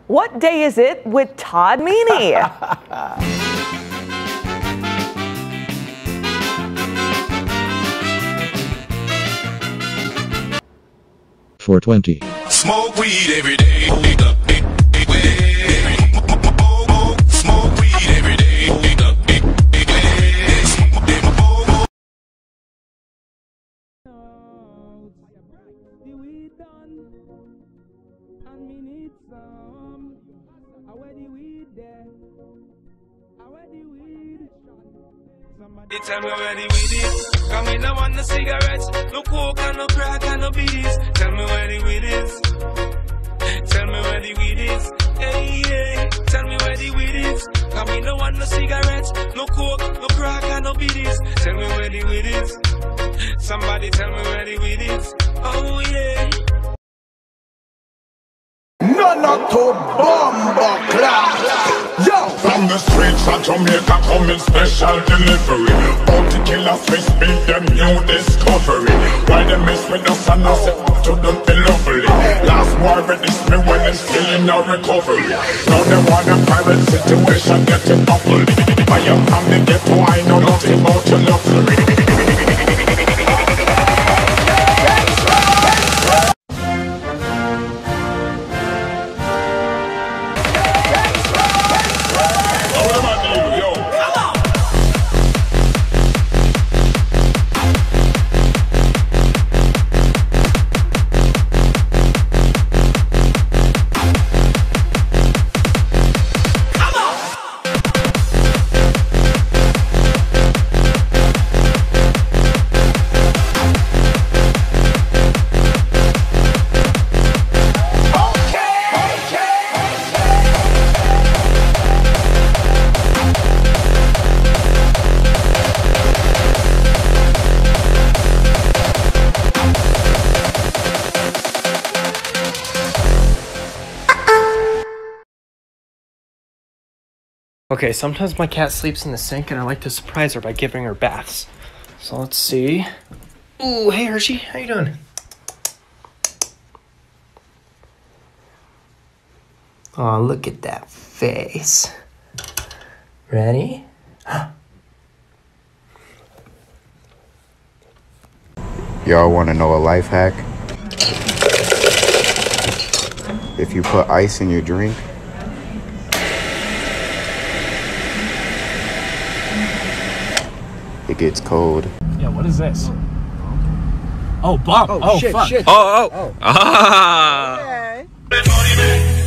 What day is it with Todd Meany? 420. Smoke weed every day. Smoke weed every day. The weed done, and me need some. I wear the weed there. I wear the weed. Somebody tell me where the weed is. Come in, I want no cigarettes, no coke and no crack and no biddies. Tell me where the weed is. Tell me where the weed is. Hey, hey. Tell me where the weed is. Come in, I want no cigarettes, no coke, no crack and no biddies. Tell me where the weed is. Somebody tell me where the weed is. Oh yeah. None of to bomba clap. Yo, from the streets of Jamaica coming special delivery. Bounty killers we speak them new discovery. Why they mess with us and us up to them be lovely. Last war this me when they still in a recovery. Now they want a private situation getting bubbly. I am from the ghetto, I know nothing about your luxury. Okay, sometimes my cat sleeps in the sink and I like to surprise her by giving her baths. So let's see. Ooh, hey Hershey, how you doing? Oh, look at that face. Ready? Y'all want to know a life hack? If you put ice in your drink, it gets cold. Yeah, what is this? Oh, Bob. Oh, shit, fuck. shit. Oh. Ah. Okay.